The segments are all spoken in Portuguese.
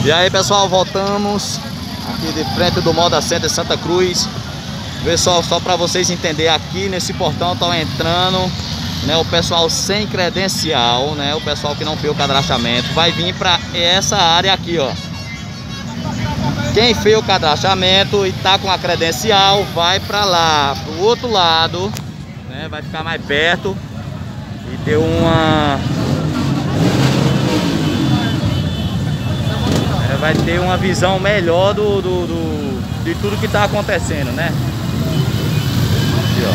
E aí, pessoal, voltamos aqui de frente do Moda Center Santa Cruz. Pessoal, só para vocês entenderem, aqui nesse portão estão entrando, né, o pessoal sem credencial, né, o pessoal que não fez o cadastramento, vai vir para essa área aqui, ó. Quem fez o cadastramento e tá com a credencial vai para lá, pro outro lado, né, vai ficar mais perto e ter vai ter uma visão melhor de tudo que tá acontecendo, né? Aqui,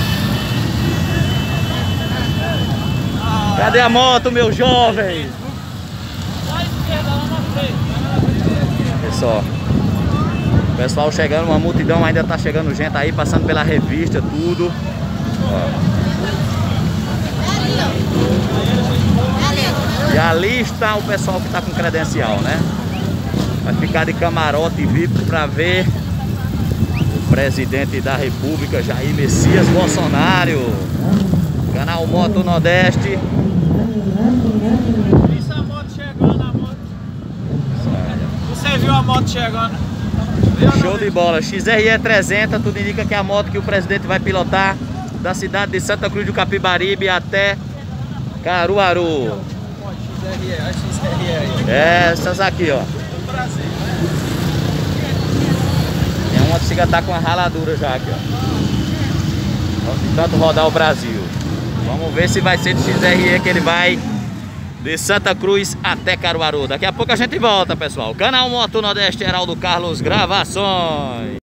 ó. Cadê a moto, meu jovem? Pessoal, o pessoal chegando, uma multidão, ainda tá chegando gente aí, passando pela revista, tudo. Ó. E ali está o pessoal que tá com credencial, né? Vai ficar de camarote VIP para ver o presidente da República, Jair Messias Bolsonaro. Canal Moto Nordeste. Isso, a moto chegando, a moto. Você viu a moto chegando? Show de bola. XRE 300, tudo indica que é a moto que o presidente vai pilotar da cidade de Santa Cruz do Capibaribe até Caruaru. Essas aqui, ó. Tem uma que chega a estar com a raladura já aqui, ó. De tanto rodar o Brasil. Vamos ver se vai ser de XRE que ele vai de Santa Cruz até Caruaru. Daqui a pouco a gente volta, pessoal. Canal Moto Nordeste, Heraldo Carlos Gravações.